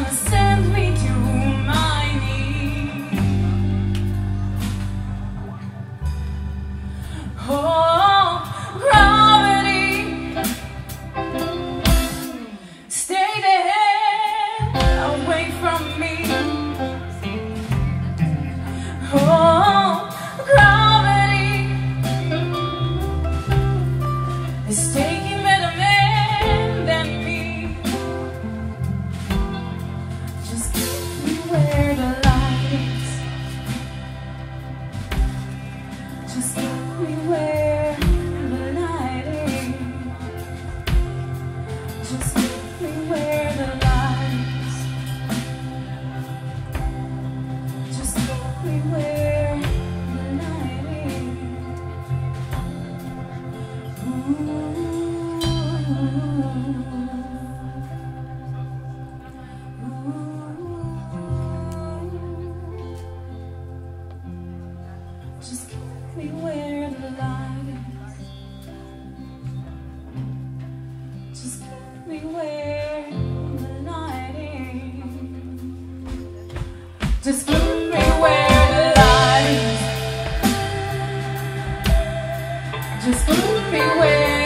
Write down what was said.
gonna send me to my knees. Oh, gravity, stay there away from me. Oh, gravity is taking better men than me. Just keep me where the light is. Just keep me where the light is. Just keep me where the light is. Just keep me where the light is. Just keep me where the light is. Just keep me where the light is. Just keep me where the light is. Just keep me where